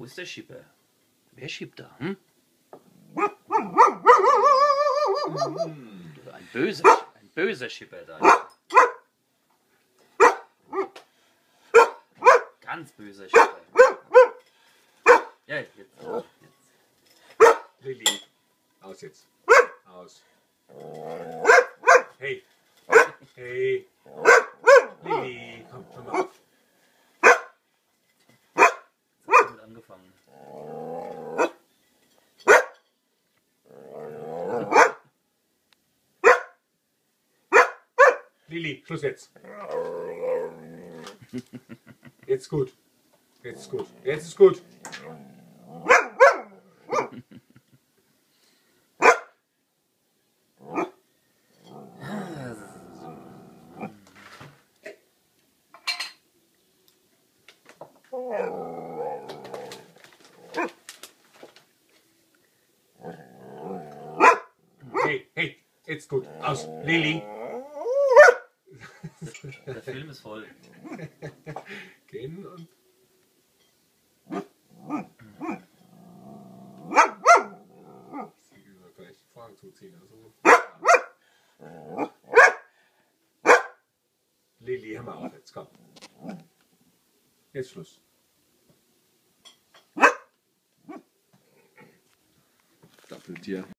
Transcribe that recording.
Wo ist der Schipper? Wer schippt da? Hm? Ein böser Schipper da. Ganz böser Schipper. Ja, jetzt. Lilly, aus jetzt. Aus. Hey. Hey. Lilly, komm, komm mal. Jetzt hat damit angefangen. Lilly, Schluss jetzt. Jetzt gut. Jetzt ist gut. Jetzt ist gut. Hey, hey, jetzt gut. Aus. Lilly. Der Film ist voll. Gehen und. Ich will gleich die Vorhang zuziehen. Also. Lilly, hör mal auf jetzt, komm. Jetzt Schluss. Doppeltier.